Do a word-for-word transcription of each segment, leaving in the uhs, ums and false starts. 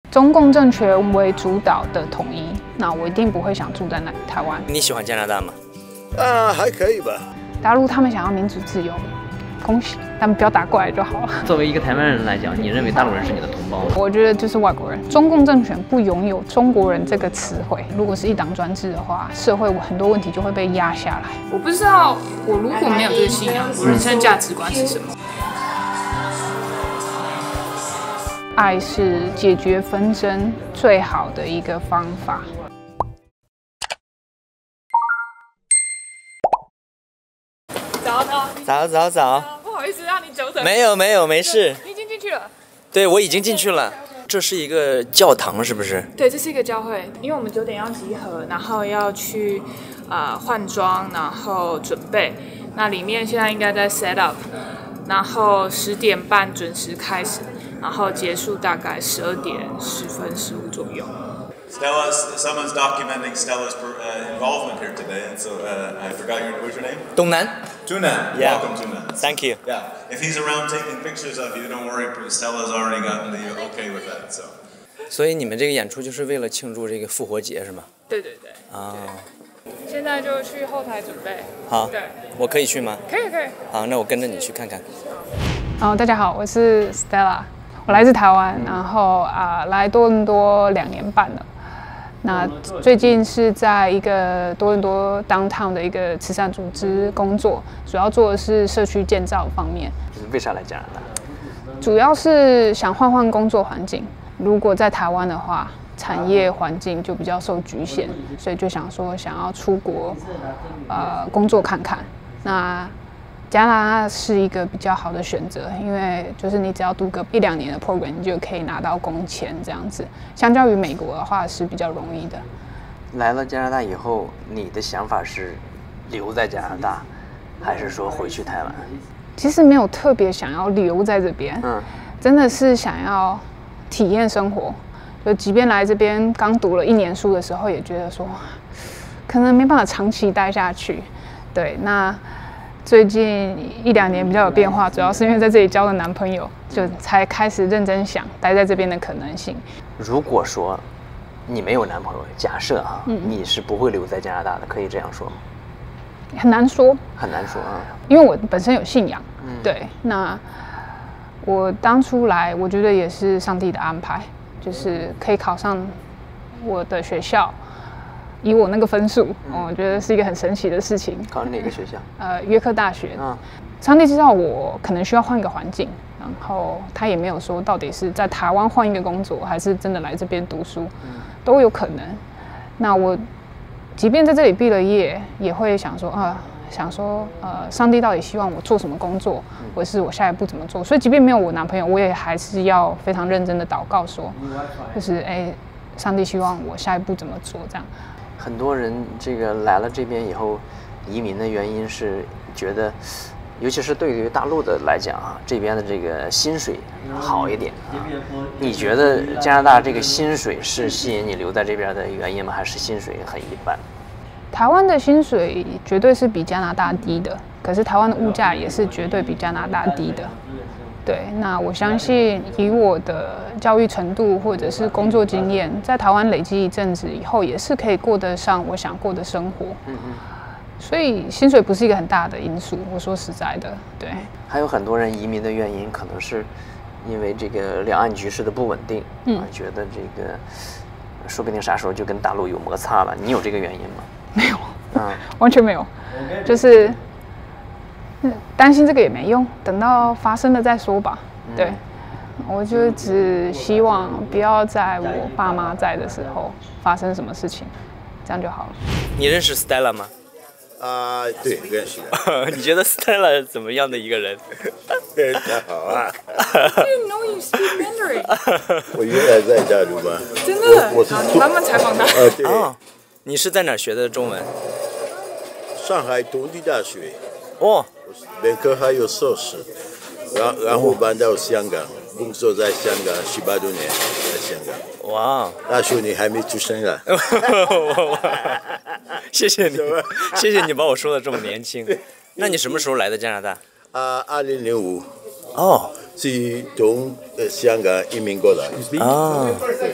中共政权为主导的统一，那我一定不会想住在那台湾。 你喜欢加拿大吗？ 啊，还可以吧。 大陆他们想要民主自由，恭喜，他们不要打过来就好了。 作为一个台湾人来讲，你认为大陆人是你的同胞吗？ 我觉得就是外国人。中共政权不拥有中国人这个词汇，如果是一党专制的话，社会很多问题就会被压下来。 我不知道，我如果没有这个信仰，我人生价值观是什么？ 爱是解决纷争最好的一个方法。 早早早早早， 不好意思让你久等。 没有没有，没事。 你已经进去了。 对，我已经进去了。这是一个教堂，是不是？ 对，这是一个教会，因为我们九点要集合，然后要去啊、呃、换装，然后准备。那里面现在应该在 set up， 然后十点半准时开始。然后结束大概十二点十分十五左右。 Stella's, someone's documenting Stella's uh, involvement here today, and so uh, I forgot your, what's your name? 东南 Tuna. Yeah. Welcome, Tuna. Thank you. Yeah. If he's around taking pictures of you, don't worry. Stella's already gotten the okay with that. So. 所以你们这个演出就是为了庆祝这个复活节是吗？ 对对对。 啊。 现在就去后台准备。 好。 对。 我可以去吗？ 可以可以。 好，那我跟着你去看看。 哦，大家好，我是 Stella。我来自台湾，然后啊、呃、来多伦多两年半了。那最近是在一个多伦多 downtown 的一个慈善组织工作，主要做的是社区建造方面。 为啥来加拿大？ 主要是想换换工作环境。如果在台湾的话，产业环境就比较受局限，所以就想说想要出国，呃，工作看看。那加拿大是一个比较好的选择，因为就是你只要读个一两年的 program， 你就可以拿到工签这样子。相较于美国的话是比较容易的。 来了加拿大以后，你的想法是留在加拿大，还是说回去台湾？ 其实没有特别想要留在这边，嗯，真的是想要体验生活。就即便来这边刚读了一年书的时候，也觉得说可能没办法长期待下去。对，那。最近一两年比较有变化，主要是因为在这里交了男朋友，就才开始认真想待在这边的可能性。 如果说你没有男朋友，假设哈、嗯，你是不会留在加拿大的，可以这样说吗？ 很难说， 很难说啊， 因为我本身有信仰。 嗯、 对，那我当初来，我觉得也是上帝的安排，就是可以考上我的学校。以我那个分数、嗯，我觉得是一个很神奇的事情。 考哪个学校？ 呃，约克大学。 嗯， 上帝知道我可能需要换一个环境，然后他也没有说到底是在台湾换一个工作，还是真的来这边读书，嗯、都有可能。那我即便在这里毕了业，也会想说啊、呃，想说呃，上帝到底希望我做什么工作，嗯、或是我下一步怎么做？所以，即便没有我男朋友，我也还是要非常认真的祷告说，就是哎，上帝希望我下一步怎么做这样。 很多人这个来了这边以后，移民的原因是觉得，尤其是对于大陆的来讲啊，这边的这个薪水好一点啊。你觉得加拿大这个薪水是吸引你留在这边的原因吗？还是薪水很一般？ 台湾的薪水绝对是比加拿大低的，可是台湾的物价也是绝对比加拿大低的。对，那我相信以我的教育程度或者是工作经验，在台湾累积一阵子以后，也是可以过得上我想过的生活。嗯嗯。所以薪水不是一个很大的因素，我说实在的，对。 还有很多人移民的原因，可能是因为这个两岸局势的不稳定，嗯，啊、觉得这个说不定啥时候就跟大陆有摩擦了。你有这个原因吗？ 没有，嗯，完全没有，就是。担心这个也没用，等到发生了再说吧。嗯、对，我就只希望不要在我爸妈在的时候发生什么事情，这样就好了。 你认识 Stella 吗？ 啊、呃，对，认识。 你觉得 Stella 怎么样的一个人？ 非常好啊。 I didn't know you speak Mandarin. 我原来在大陆吗？ 真的？ 我我是好，你慢慢采访他。 呃，对。 哦，你是在哪儿学的中文？ 上海同济大学。 哦。 本科还有硕士，然然后搬到香港，工作在香港十八多年，在香港。 哇！ 大叔，你还没出生啊？ 谢谢你，谢谢你把我说的这么年轻。那你什么时候来的加拿大？ 啊，二零零五。 哦， 是从呃香港移民过来。 啊，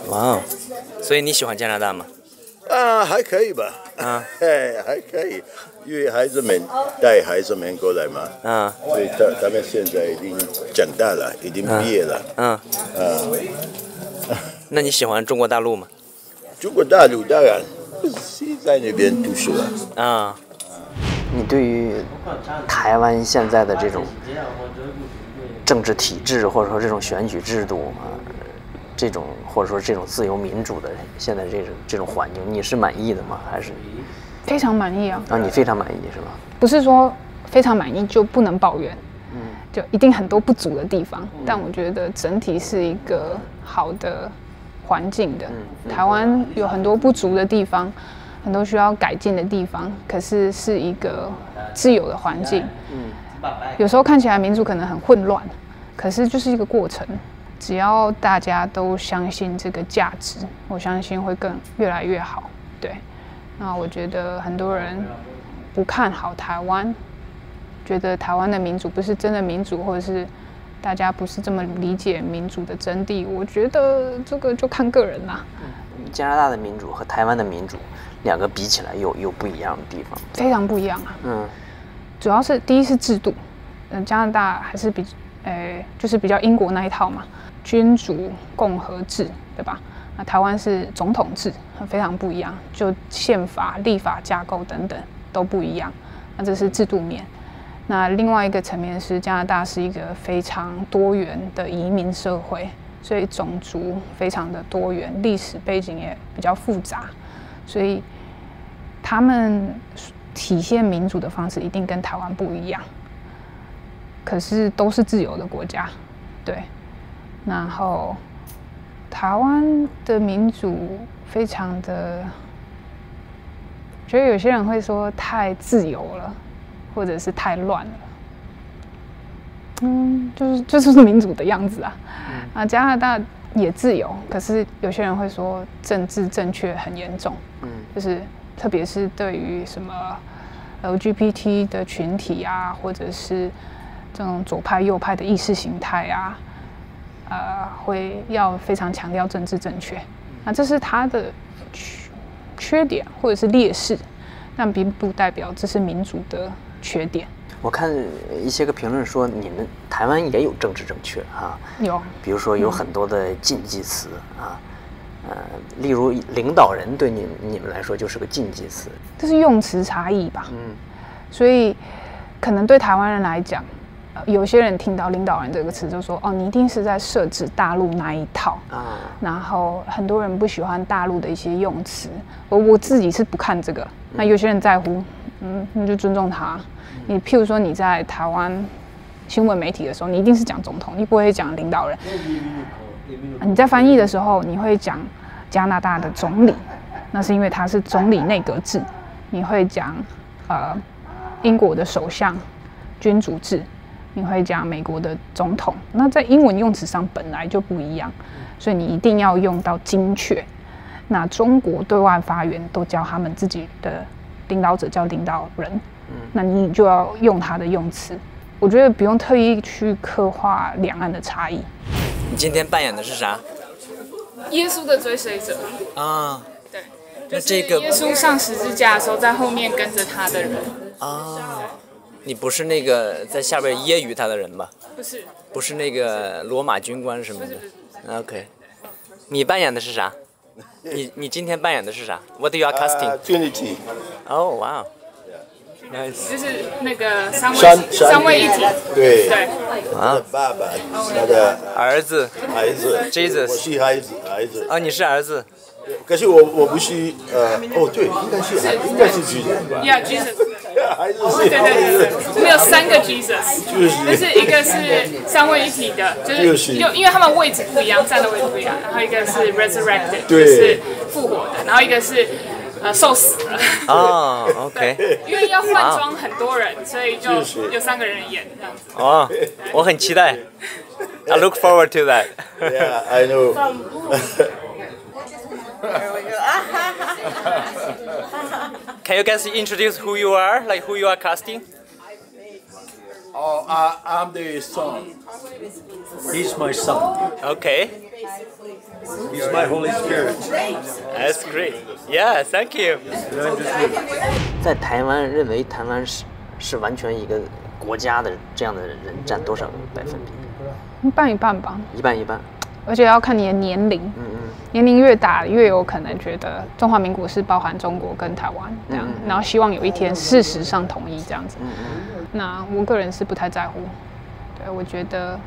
哇哦，所以你喜欢加拿大吗？ 啊，还可以吧。 啊， 哎，还可以，因为孩子们带孩子们过来嘛。 啊， 所以他他们现在已经长大了，已经毕业了。 嗯。 啊。 那你喜欢中国大陆吗？ 中国大陆当然是在那边读书啊。 啊。 你对于台湾现在的这种政治体制，或者说这种选举制度啊，这种或者说这种自由民主的现在这种这种环境，你是满意的吗？还是非常满意啊！ 啊，你非常满意是吧？ 不是说非常满意就不能抱怨，嗯，就一定很多不足的地方，嗯、但我觉得整体是一个好的环境的。嗯、台湾有很多不足的地方，很多需要改进的地方，可是是一个自由的环境。嗯，有时候看起来民主可能很混乱，可是就是一个过程。只要大家都相信这个价值，我相信会更越来越好。对，那我觉得很多人不看好台湾，觉得台湾的民主不是真的民主，或者是大家不是这么理解民主的真谛。我觉得这个就看个人啦。 加拿大的民主和台湾的民主两个比起来有有不一样的地方， 非常不一样啊。嗯，主要是第一是制度，嗯，加拿大还是比，呃，就是比较英国那一套嘛。君主共和制，对吧？那台湾是总统制，非常不一样，就宪法、立法架构等等都不一样。那这是制度面。那另外一个层面是加拿大是一个非常多元的移民社会，所以种族非常的多元，历史背景也比较复杂，所以他们体现民主的方式一定跟台湾不一样。可是都是自由的国家，对。然后，台湾的民主非常的，觉得有些人会说太自由了，或者是太乱了。嗯，就是就是民主的样子啊。嗯、啊，加拿大也自由，可是有些人会说政治正确很严重。嗯，就是特别是对于什么 L G B T 的群体啊，或者是这种左派右派的意识形态啊。呃，会要非常强调政治正确，那这是他的缺点或者是劣势，但并不代表这是民主的缺点。 我看一些个评论说，你们台湾也有政治正确啊， 有， 比如说有很多的禁忌词、嗯、啊，呃，例如领导人对你你们来说就是个禁忌词， 这是用词差异吧？ 嗯， 所以可能对台湾人来讲。有些人听到领导人这个词就说哦，你一定是在设置大陆那一套啊，然后很多人不喜欢大陆的一些用词，我我自己是不看这个，那有些人在乎，嗯，你就尊重他。你譬如说你在台湾新闻媒体的时候，你一定是讲总统，你不会讲领导人。你在翻译的时候，你会讲加拿大的总理，那是因为他是总理内阁制。你会讲呃英国的首相君主制。你会讲美国的总统，那在英文用词上本来就不一样，所以你一定要用到精确。那中国对外发言都叫他们自己的领导者叫领导人，那你就要用他的用词。我觉得不用特意去刻画两岸的差异。 你今天扮演的是啥？ 耶稣的追随者啊， 对， 那这个耶稣上十字架的时候，在后面跟着他的人啊。你不是那个在下边揶揄他的人吧？ 不是， 不是那个罗马军官什么的。 不是不是 OK， 你扮演的是啥？你你今天扮演的是啥 ？What you are casting？ Trinity。 哦，哇 ，nice。 就是那个三位三三位一体。 对。 对。 他的爸爸，他的儿子， 孩子 ，Jesus。 我是孩子，孩子。 啊，你是儿子。 可是我我不是呃，哦对，应该是应该是 Jesus。 Yeah, Jesus。 还是对对对对，我们有三个 Jesus， 就是一个是三位一体的，就是因因为他们位置不一样，站的位置不一样，然后一个是 resurrected， 就是复活的，然后一个是呃受死了。 哦 ，OK。 因为要换装很多人，所以就有三个人演这样子。 哦，我很期待。I look forward to that. Yeah, I know. There we go. Can you guys introduce who you are, like who you are casting? Oh, I, I'm the son. He's my son. Okay, He's my Holy Spirit. that's great. Yeah, thank you. 在台湾认为台湾是是完全一个国家的这样的人占多少个百分比？ 一半一半吧， 一半一半。 而且要看你的年龄， 嗯嗯。 年龄越大，越有可能觉得中华民国是包含中国跟台湾这样，然后希望有一天事实上统一这样子。 嗯嗯。 那我个人是不太在乎，对，我觉得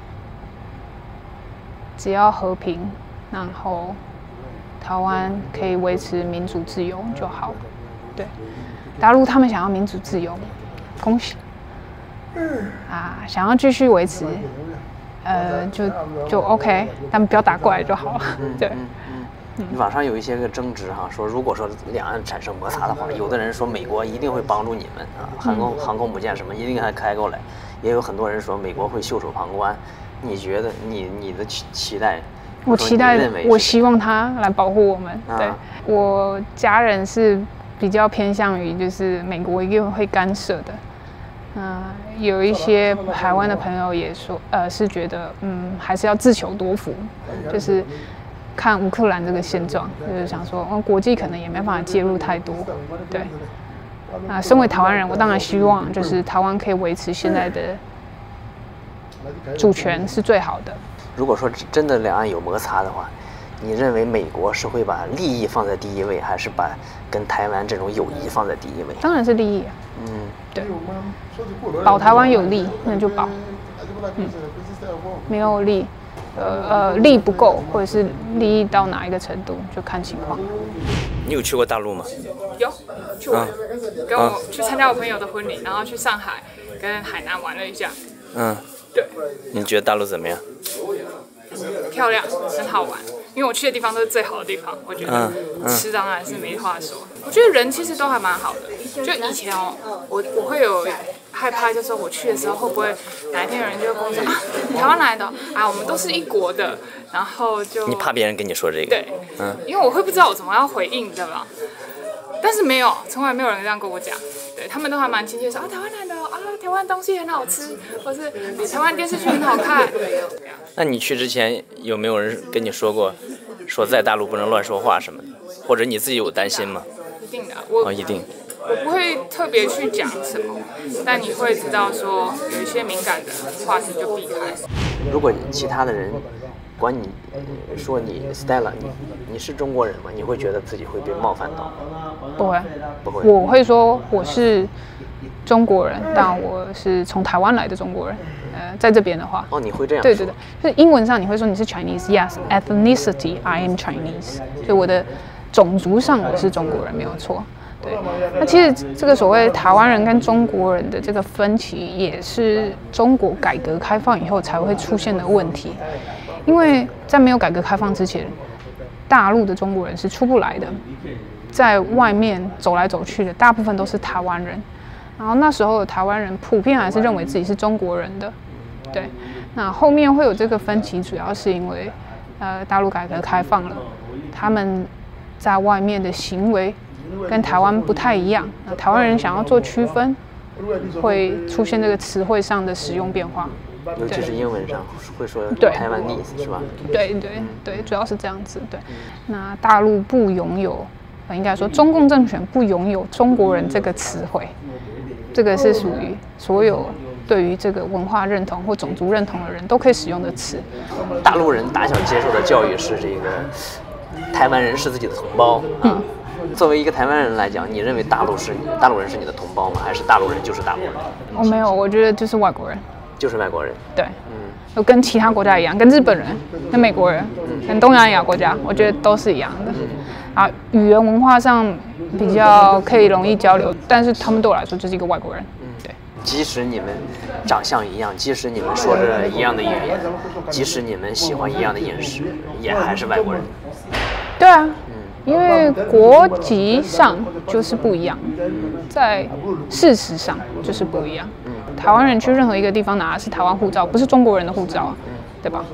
只要和平，然后台湾可以维持民主自由就好。对，大陆他们想要民主自由，恭喜。啊，想要继续维持，呃，就就 OK， 但不要打过来就好了。对。 嗯嗯。网上有一些个争执哈，说如果说两岸产生摩擦的话，有的人说美国一定会帮助你们啊，航空航空母舰什么一定还开过来，也有很多人说美国会袖手旁观。你觉得你你的期期待？ 我期待，我希望他来保护我们。 啊、 对，我家人是比较偏向于就是美国一定会干涉的。嗯、呃，有一些台湾的朋友也说，呃，是觉得嗯还是要自求多福，就是看乌克兰这个现状，就是想说，嗯，国际可能也没办法介入太多。对，啊、呃，身为台湾人，我当然希望就是台湾可以维持现在的主权是最好的。 如果说真的两岸有摩擦的话，你认为美国是会把利益放在第一位，还是把跟台湾这种友谊放在第一位？ 当然是利益啊。 嗯， 对，保台湾有利，那就保。嗯，没有利，呃呃，利不够，或者是利益到哪一个程度，就看情况。 你有去过大陆吗？ 有，去玩，嗯、跟我去参加我朋友的婚礼，然后去上海跟海南玩了一下。 嗯， 对。 你觉得大陆怎么样？ 漂亮，很好玩。因为我去的地方都是最好的地方，我觉得、嗯嗯、吃当然是没话说。我觉得人其实都还蛮好的。就以前哦，我我会有害怕，就是我去的时候会不会哪一天有人就跟我说啊，台湾来的啊，我们都是一国的，然后就你怕别人跟你说这个？ 对，嗯，因为我会不知道我怎么样回应，对吧？但是没有，从来没有人这样跟我讲。对他们都还蛮亲切，说啊台湾来的啊，台湾东西很好吃，或是台湾电视剧很好看。 那你去之前有没有人跟你说过，说在大陆不能乱说话什么的，或者你自己有担心吗？ 一定的，我、 哦、一定。 我不会特别去讲什么，但你会知道说有一些敏感的话题就避开。 如果其他的人管你说你 Stella， 你你是中国人吗？你会觉得自己会被冒犯到？ 不会， 不会。 我会说我是中国人，但我是从台湾来的中国人。呃，在这边的话， 哦，你会这样说？ 对对对，就是英文上你会说你是 Chinese，yes， ethnicity I am Chinese， 所以我的种族上我是中国人，没有错。对，那其实这个所谓台湾人跟中国人的这个分歧，也是中国改革开放以后才会出现的问题。因为在没有改革开放之前，大陆的中国人是出不来的，在外面走来走去的大部分都是台湾人，然后那时候的台湾人普遍还是认为自己是中国人的，对。那后面会有这个分歧，主要是因为呃大陆改革开放了，他们在外面的行为跟台湾不太一样，那台湾人想要做区分，会出现这个词汇上的使用变化。 尤其是英文上会说台湾 nice 是吧？ 对对对，主要是这样子。对，那大陆不拥有，呃，应该说中共政权不拥有中国人这个词汇，这个是属于所有对于这个文化认同或种族认同的人都可以使用的词。 大陆人打小接受的教育是这个台湾人是自己的同胞啊。嗯，作为一个台湾人来讲，你认为大陆是大陆人是你的同胞吗？还是大陆人就是大陆人？ 我没有，我觉得就是外国人。 就是外国人， 对，嗯，就跟其他国家一样，跟日本人、跟美国人、嗯、跟东南亚国家，我觉得都是一样的。嗯、啊，语言文化上比较可以容易交流，但是他们对我来说就是一个外国人。嗯，对。 即使你们长相一样，即使你们说着一样的语言，即使你们喜欢一样的饮食，也还是外国人。 对啊，嗯，因为国籍上就是不一样，在事实上就是不一样。台湾人去任何一个地方拿的是台湾护照，不是中国人的护照，对吧？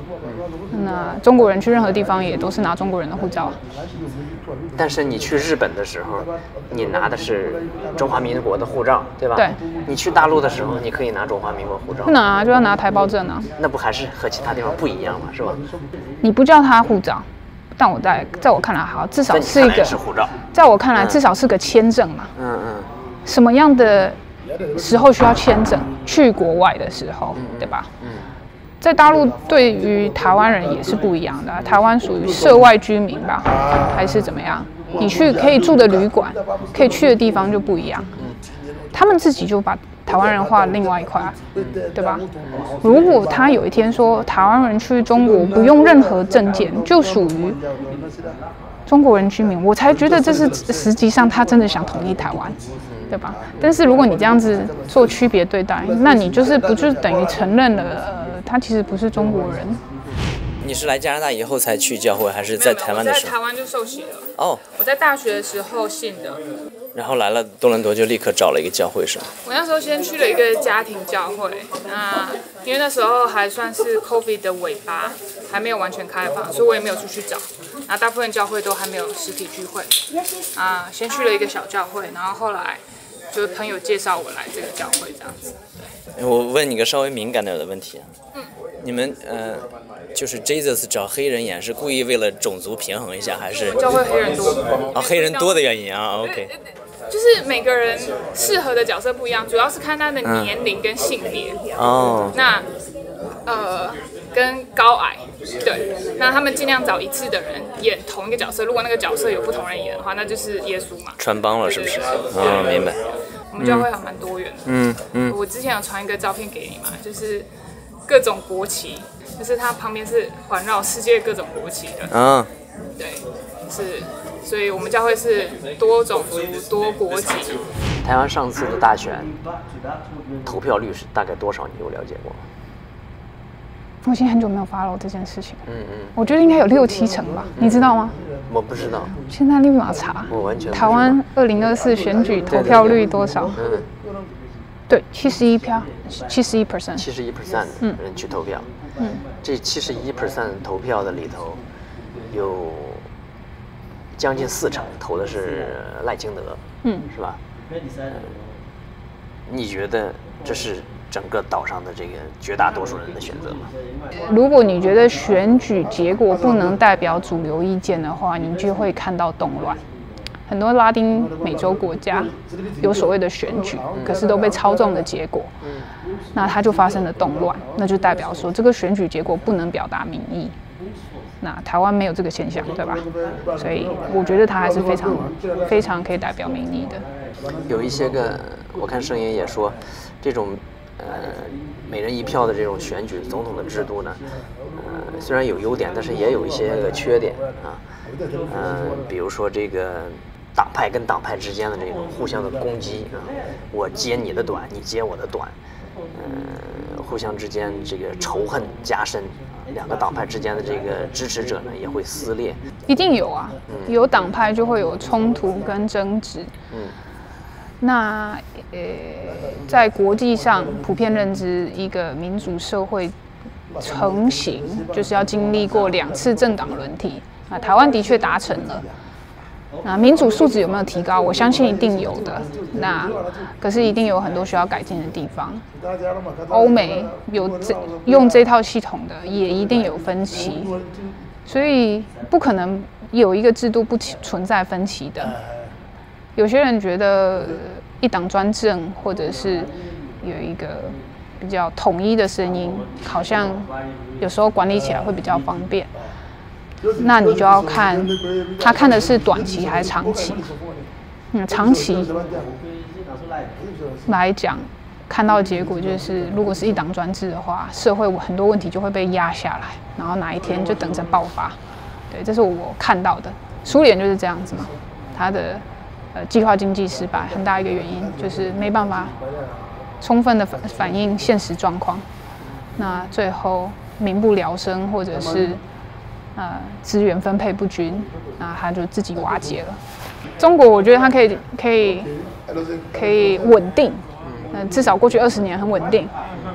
那中国人去任何地方也都是拿中国人的护照。 但是你去日本的时候，你拿的是中华民国的护照，对吧？ 对。 你去大陆的时候，你可以拿中华民国护照。 不能啊，就要拿台胞证啊。 那不还是和其他地方不一样吗？是吧？ 你不叫他护照，但我在在我看来，好，至少是一个是护照。 在我看来，至少是个签证嘛。 嗯嗯。 什么样的时候需要签证？去国外的时候，对吧？嗯。在大陆，对于台湾人也是不一样的。台湾属于涉外居民吧，还是怎么样？你去可以住的旅馆，可以去的地方就不一样。他们自己就把台湾人划另外一块，对吧？如果他有一天说台湾人去中国不用任何证件，就属于中国人居民，我才觉得这是实际上他真的想统一台湾。对吧？但是如果你这样子做区别对待，那你就是不就等于承认了，呃，他其实不是中国人。 你是来加拿大以后才去教会，还是在台湾的时候？ 我在台湾就受洗了。 哦。 我在大学的时候信的。 然后来了多伦多就立刻找了一个教会，是吗？ 我那时候先去了一个家庭教会，那因为那时候还算是 COVID 的尾巴，还没有完全开放，所以我也没有出去找。然后大部分教会都还没有实体聚会，啊，先去了一个小教会，然后后来就是朋友介绍我来这个教会这样子。 我问你个稍微敏感点的问题啊，嗯，你们呃，就是 Jesus 找黑人演是故意为了种族平衡一下，还是教会黑人多？ 啊，黑人多的原因啊 ，OK。 就是每个人适合的角色不一样，主要是看他的年龄跟性别。 哦。 那呃，跟高矮，对，那他们尽量找一致的人演同一个角色。如果那个角色有不同人演的话，那就是耶稣嘛。 穿帮了是不是？啊，明白。 我们教会还蛮多元的。 嗯嗯。 我之前有传一个照片给你嘛，就是各种国旗，就是它旁边是环绕世界各种国旗的。 啊。 对，是。所以我们教会是多种族、多国籍。 台湾上次的大选投票率是大概多少？你有了解过吗？ 我已经很久没有 follow 这件事情。 嗯嗯。 我觉得应该有六七成吧，嗯、你知道吗？ 我不知道。 现在立马查。 我完全不知道。 台湾二零二四选举投票率多少？ 对对对嗯。对，七十一票，七十一 percent。 七十一 percent 人去投票。 嗯。这七十一 percent 投票的里头，有将近四成投的是赖清德， 嗯， 是吧？嗯，你觉得这是整个岛上的这个绝大多数人的选择吗？ 如果你觉得选举结果不能代表主流意见的话，你就会看到动乱。很多拉丁美洲国家有所谓的选举，可是都被操纵的结果，那它就发生了动乱，那就代表说这个选举结果不能表达民意。那台湾没有这个现象，对吧？所以我觉得它还是非常非常可以代表民意的。 有一些个，我看声音也说，这种呃每人一票的这种选举总统的制度呢，呃虽然有优点，但是也有一些个缺点啊。嗯、呃，比如说这个党派跟党派之间的这种互相的攻击啊，我揭你的短，你揭我的短，呃，互相之间这个仇恨加深。两个党派之间的这个支持者呢，也会撕裂。 一定有啊，嗯、有党派就会有冲突跟争执。嗯，那呃，在国际上普遍认知，一个民主社会成型，就是要经历过两次政党轮替。啊，台湾的确达成了。那民主素质有没有提高？我相信一定有的。那可是一定有很多需要改进的地方。欧美有这用这套系统的，也一定有分歧，所以不可能有一个制度不存在分歧的。有些人觉得一党专政，或者是有一个比较统一的声音，好像有时候管理起来会比较方便。那你就要看他看的是短期还是长期。嗯，长期来讲，看到的结果就是，如果是一党专制的话，社会很多问题就会被压下来，然后哪一天就等着爆发。对，这是我看到的。苏联就是这样子嘛，它的呃计划经济失败很大一个原因就是没办法充分的反反映现实状况，那最后民不聊生，或者是呃资源分配不均，那它就自己瓦解了。中国我觉得它可以可以可以稳定，呃至少过去二十年很稳定，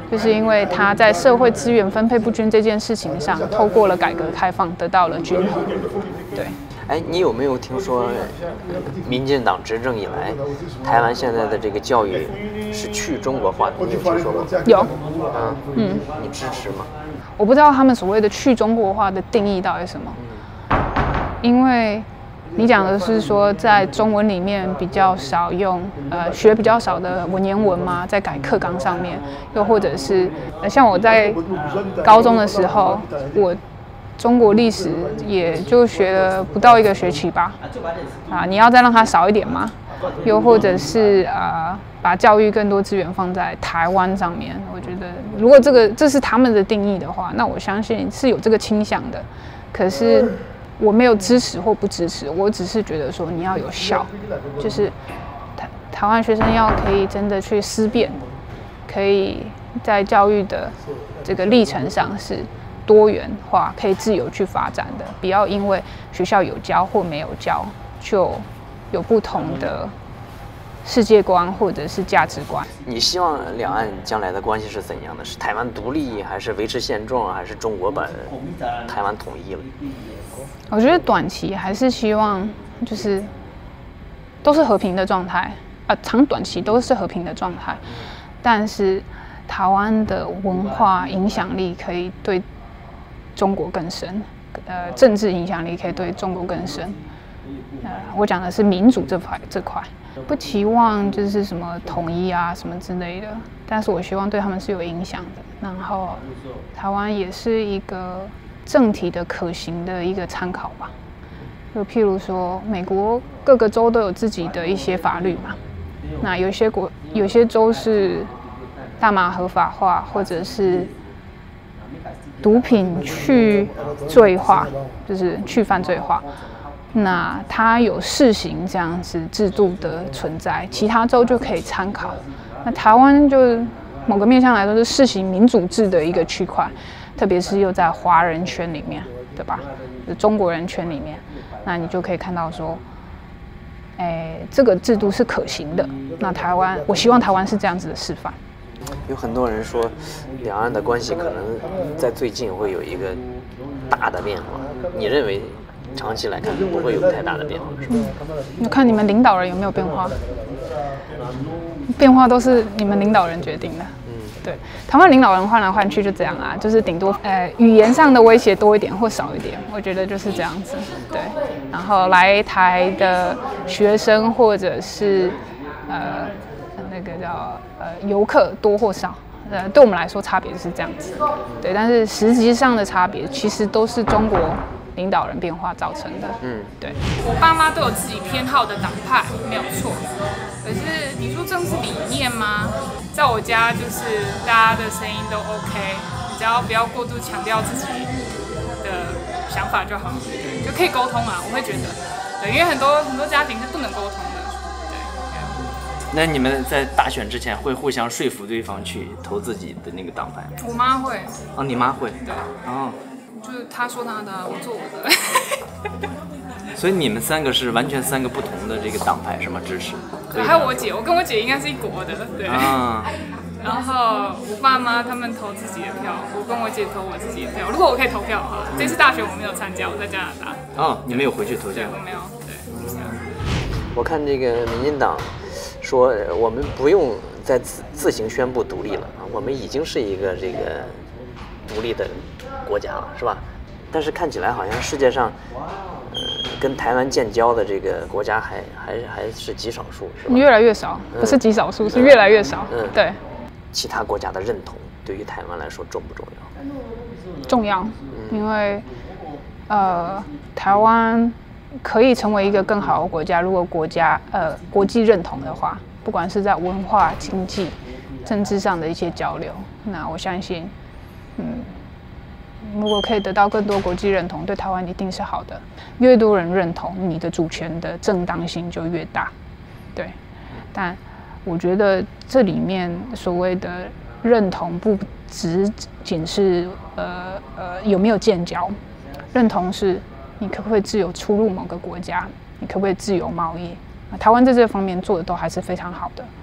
就是因为他在社会资源分配不均这件事情上，透过了改革开放得到了均衡。对。 哎，你有没有听说，民进党执政以来，台湾现在的这个教育是去中国化的？你有听说吗？ 有。 啊，嗯，你支持吗？ 我不知道他们所谓的去中国化的定义到底是什么，因为你讲的是说在中文里面比较少用，呃，学比较少的文言文嘛，在改课纲上面，又或者是，呃，像我在高中的时候，我。中国历史也就学了不到一个学期吧，啊，你要再让它少一点吗？又或者是呃，把教育更多资源放在台湾上面？我觉得，如果这个这是他们的定义的话，那我相信是有这个倾向的。可是我没有支持或不支持，我只是觉得说你要有效，就是台台湾学生要可以真的去思辨，可以在教育的这个历程上是。多元化可以自由去发展的，不要因为学校有教或没有教，就有不同的世界观或者是价值观。 你希望两岸将来的关系是怎样的？是台湾独立，还是维持现状，还是中国把台湾统一了？ 我觉得短期还是希望就是都是和平的状态，呃，长短期都是和平的状态，但是台湾的文化影响力可以对。中国更深，呃，政治影响力可以对中国更深。呃，我讲的是民主这块这块，不期望就是什么统一啊什么之类的，但是我希望对他们是有影响的。然后，台湾也是一个政体的可行的一个参考吧。就譬如说，美国各个州都有自己的一些法律嘛，那有些国有些州是大麻合法化，或者是。毒品去罪化，就是去犯罪化。那它有试行这样子制度的存在，其他州就可以参考。那台湾就某个面向来说是试行民主制的一个区块，特别是又在华人圈里面，对吧？就是中国人圈里面，那你就可以看到说，哎，这个制度是可行的。那台湾，我希望台湾是这样子的示范。 有很多人说，两岸的关系可能在最近会有一个大的变化。你认为长期来看不会有太大的变化，是吧？ 你看你们领导人有没有变化？变化都是你们领导人决定的。嗯，对，台湾领导人换来换去就这样啊，就是顶多呃语言上的威胁多一点或少一点，我觉得就是这样子。对，然后来台的学生或者是呃。那个叫呃游客多或少，呃对我们来说差别是这样子，对，但是实际上的差别其实都是中国领导人变化造成的。嗯，对。 我爸妈都有自己偏好的党派，没有错。可是你说政治理念吗？在我家就是大家的声音都 OK， 你只要不要过度强调自己的想法就好，就可以沟通啊。我会觉得，对，因为很多很多家庭是不能沟通的。 那你们在大选之前会互相说服对方去投自己的那个党派？ 我妈会。 哦，你妈会？ 对。 哦。 就是她说她的，我做我的。 所以你们三个是完全三个不同的这个党派，是吗？支持？ 对，还有我姐，我跟我姐应该是一国的，对。啊。然后我爸妈他们投自己的票，我跟我姐投我自己的票。如果我可以投票的话，这次大选我没有参加，我在加拿大。 哦，你没有回去投票？ 对，我没有。对。 我看这个民进党。说我们不用再自自行宣布独立了啊，我们已经是一个这个独立的国家了，是吧？但是看起来好像世界上，呃，跟台湾建交的这个国家还还还是极少数，是吧？ 越来越少，不是极少数，嗯、是越来越少。嗯，对。 其他国家的认同对于台湾来说重不重要？ 重要，因为呃，台湾。可以成为一个更好的国家，如果国家呃国际认同的话，不管是在文化、经济、政治上的一些交流，那我相信，嗯，如果可以得到更多国际认同，对台湾一定是好的。越多人认同，你的主权的正当性就越大，对。但我觉得这里面所谓的认同，不只仅是呃呃有没有建交，认同是。你可不可以自由出入某个国家？你可不可以自由贸易？台湾在这方面做的都还是非常好的，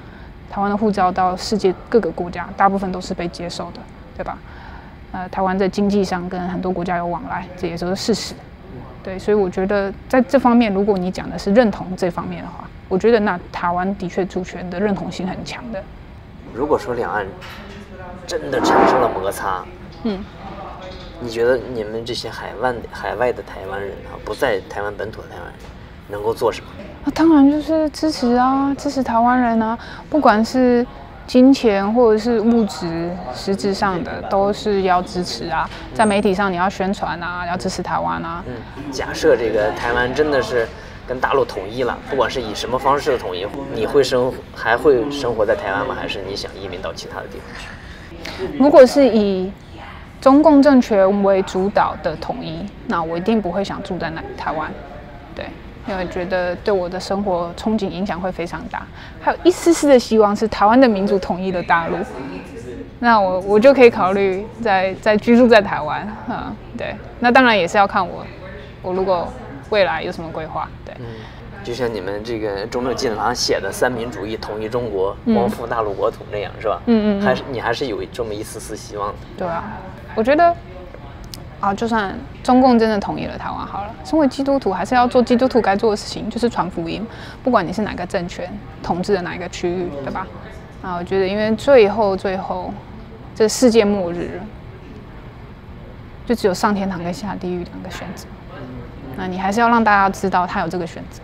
台湾的护照到世界各个国家，大部分都是被接受的，对吧？呃，台湾在经济上跟很多国家有往来，这也都是事实。对，所以我觉得在这方面，如果你讲的是认同这方面的话，我觉得那台湾的确主权的认同性很强的。 如果说两岸真的产生了摩擦， 嗯， 你觉得你们这些海外海外的台湾人啊，不在台湾本土的台湾人，能够做什么？ 那当然就是支持啊，支持台湾人啊，不管是金钱或者是物质、实质上的，都是要支持啊。在媒体上你要宣传啊，要支持台湾啊。 嗯，假设这个台湾真的是跟大陆统一了，不管是以什么方式的统一，你会生还会生活在台湾吗？还是你想移民到其他的地方去？ 如果是以中共政权为主导的统一，那我一定不会想住在那台湾，对。因为觉得对我的生活憧憬影响会非常大，还有一丝丝的希望是台湾的民主统一的大陆，那我我就可以考虑在在居住在台湾，嗯，对，那当然也是要看我我如果未来有什么规划，对， 嗯，就像你们这个中正纪念堂写的三民主义统一中国，光复大陆国土那样，是吧？嗯 嗯, 嗯，还是你还是有这么一丝丝希望的。 对啊，我觉得。啊，就算中共真的统一了台湾好了，身为基督徒还是要做基督徒该做的事情，就是传福音。不管你是哪个政权统治的哪一个区域，对吧？啊，我觉得因为最后最后，这世界末日了，就只有上天堂跟下地狱两个选择。那你还是要让大家知道他有这个选择。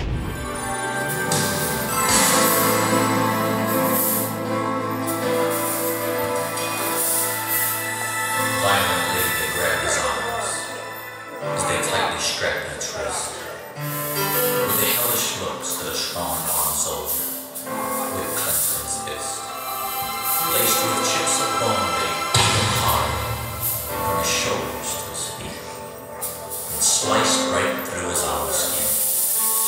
Strapped its wrist, with the hellish looks that a strong armed soldier, with clenched his fist, laced with chips of bone they beat hard from his shoulders to his feet, and sliced right through his outer skin.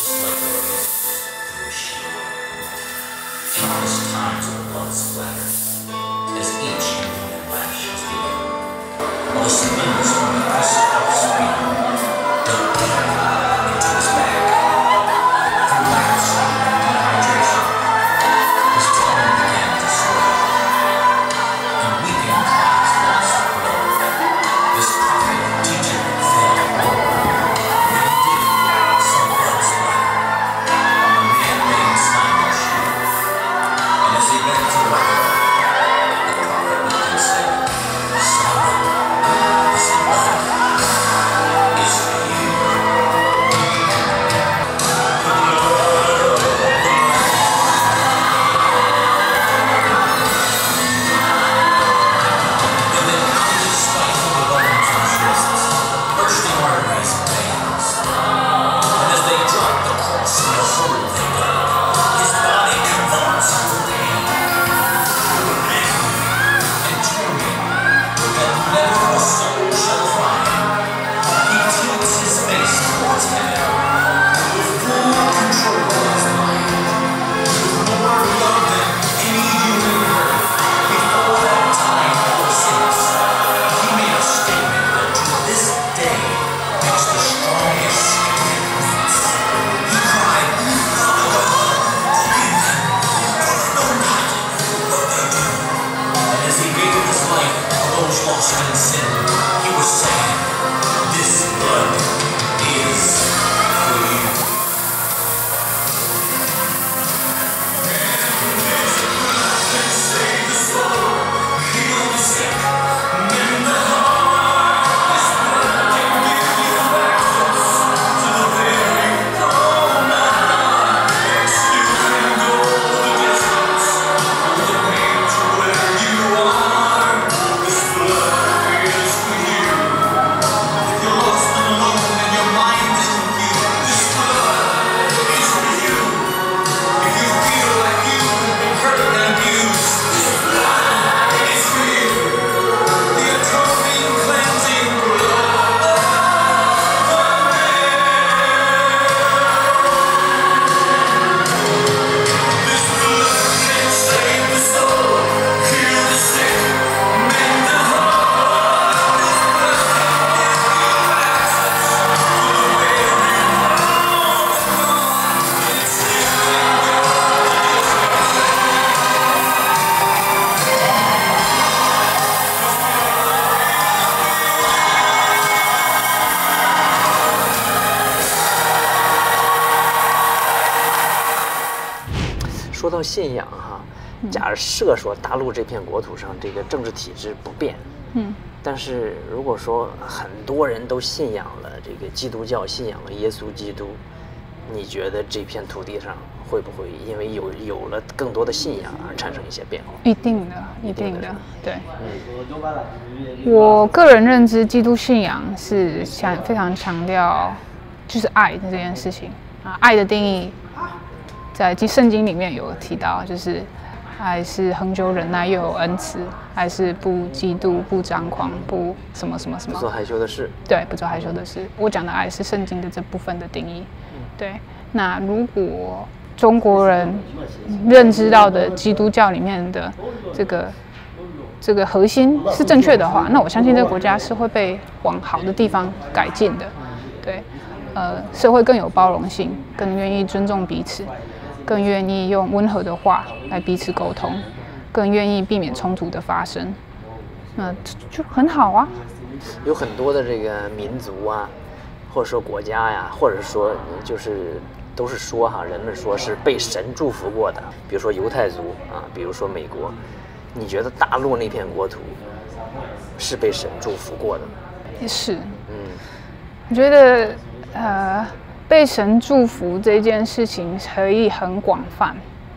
说到信仰哈，假设说大陆这片国土上这个政治体制不变， 嗯， 但是如果说很多人都信仰了这个基督教，信仰了耶稣基督，你觉得这片土地上会不会因为有有了更多的信仰而产生一些变化？ 一定的，一定的，对。嗯、我个人认知，基督信仰是强非常强调就是爱的这件事情啊，爱的定义。在圣经里面有提到，就是爱是恒久忍耐，又有恩慈；爱是不嫉妒、不张狂、不什么什么什么， 不做害羞的事。 对，不做害羞的事。我讲的爱是圣经的这部分的定义。对，那如果中国人认知到的基督教里面的这个这个核心是正确的话，那我相信这个国家是会被往好的地方改进的。对，呃，社会更有包容性，更愿意尊重彼此。更愿意用温和的话来彼此沟通，更愿意避免冲突的发生，那就很好啊。 有很多的这个民族啊，或者说国家呀，或者说就是都是说哈，人们说是被神祝福过的，比如说犹太族啊，比如说美国。你觉得大陆那片国土是被神祝福过的吗？ 也是，嗯，我觉得呃。被神祝福这件事情可以很广泛。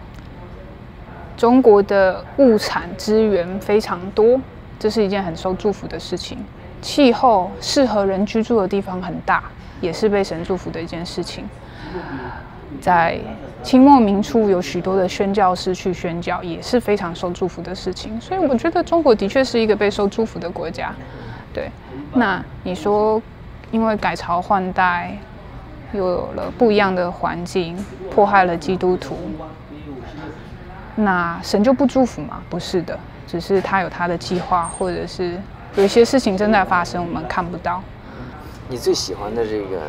中国的物产资源非常多，这是一件很受祝福的事情。气候适合人居住的地方很大，也是被神祝福的一件事情。在清末民初有许多的宣教士去宣教，也是非常受祝福的事情。所以我觉得中国的确是一个被受祝福的国家。对，那你说因为改朝换代，又有了不一样的环境，迫害了基督徒，那神就不祝福吗？不是的，只是他有他的计划，或者是有一些事情正在发生，我们看不到。 你最喜欢的这个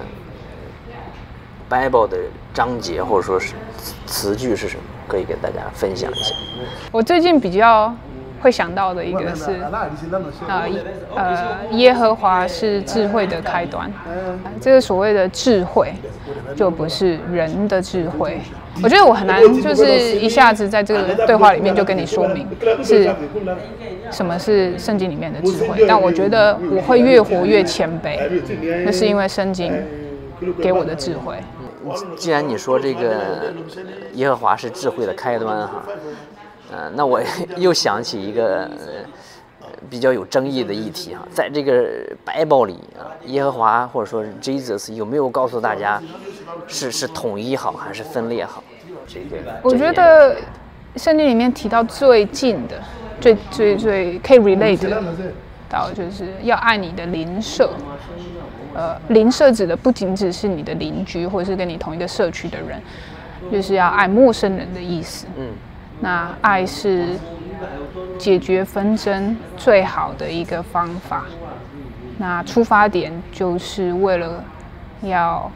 Bible 的章节或者说是词句是什么？可以给大家分享一下。 我最近比较会想到的一个是，呃呃，耶和华是智慧的开端。这个所谓的智慧，就不是人的智慧。我觉得我很难就是一下子在这个对话里面就跟你说明是什么是圣经里面的智慧，但我觉得我会越活越谦卑，那是因为圣经给我的智慧。 既然你说这个耶和华是智慧的开端哈。呃，那我又想起一个、呃、比较有争议的议题哈，在这个 Bible 里啊，耶和华或者说 Jesus 有没有告诉大家是是统一好还是分裂好？这个我觉得圣经里面提到最近的、最最最可以 relate 的到，就是要爱你的邻舍。呃，邻舍指的不仅只是你的邻居，或者是跟你同一个社区的人，就是要爱陌生人的意思。嗯。那爱是解决纷争最好的一个方法。那出发点就是为了要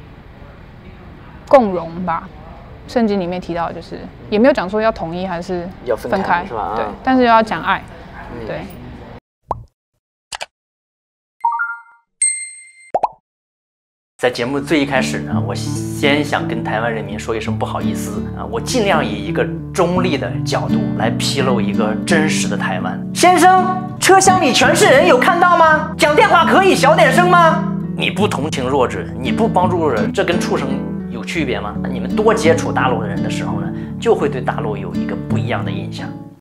共荣吧。圣经里面提到，就是也没有讲说要统一还是分开， 是吧？ 对，但是要讲爱，嗯、对。 在节目最一开始呢，我先想跟台湾人民说一声不好意思啊，我尽量以一个中立的角度来披露一个真实的台湾。先生，车厢里全是人，有看到吗？讲电话可以小点声吗？你不同情弱智，你不帮助弱者，这跟畜生有区别吗？你们多接触大陆的人的时候呢，就会对大陆有一个不一样的印象。